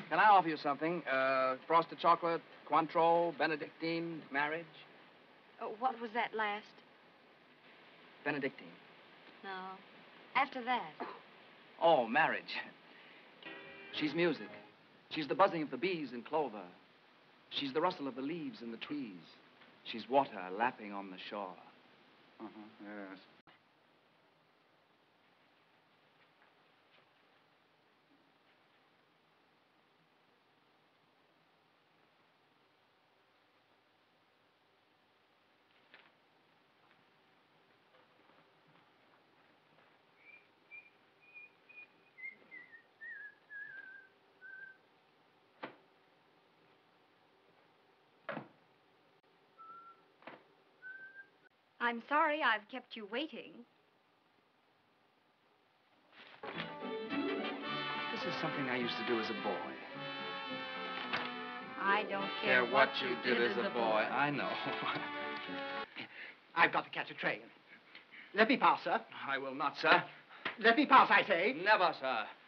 Can I offer you something? Frosted chocolate, Cointreau, Benedictine, marriage? What was that last? Benedictine. No. After that. Oh, marriage. She's music. She's the buzzing of the bees in clover. She's the rustle of the leaves in the trees. She's water lapping on the shore. Yes. I'm sorry I've kept you waiting. This is something I used to do as a boy. I don't care what you did as a boy. I know. I've got to catch a train. Let me pass, sir. I will not, sir. Let me pass, I say. Never, sir.